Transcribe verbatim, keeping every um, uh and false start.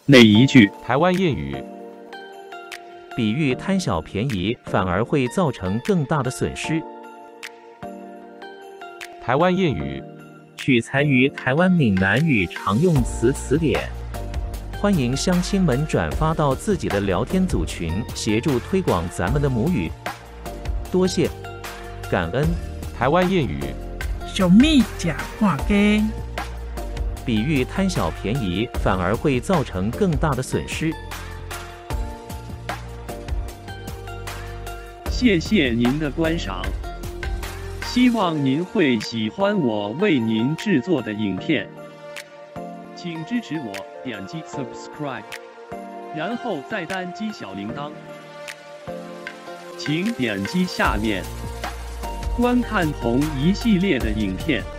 哪一句？ 台湾谚语。 比喻贪小便宜反而会造成更大的损失。 台湾谚语。 取材于台湾闽南语常用词词典。欢迎乡亲们转发到自己的聊天组群，协助推广咱们的母语。多谢，感恩。 台湾谚语。 小蜜假话给。 比喻贪小便宜反而会造成更大的损失。 谢谢您的观赏，希望您会喜欢我为您制作的影片，请支持我，点击 subscribe， 然后再单击小铃铛，请点击下面观看同一系列的影片。